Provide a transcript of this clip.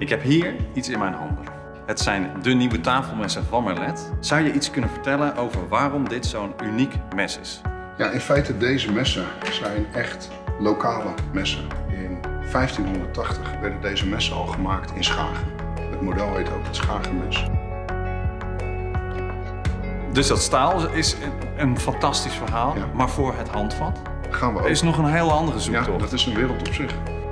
Ik heb hier iets in mijn handen. Het zijn de nieuwe tafelmessen van Merlet. Zou je iets kunnen vertellen over waarom dit zo'n uniek mes is? Ja, in feite deze messen zijn echt lokale messen. In 1580 werden deze messen al gemaakt in Schagen. Het model heet ook het Schagenmes. Dus dat staal is een fantastisch verhaal, Ja. maar voor het handvat Gaan we ook. is nog een heel andere Ja, zoektocht. dat is een wereld op zich.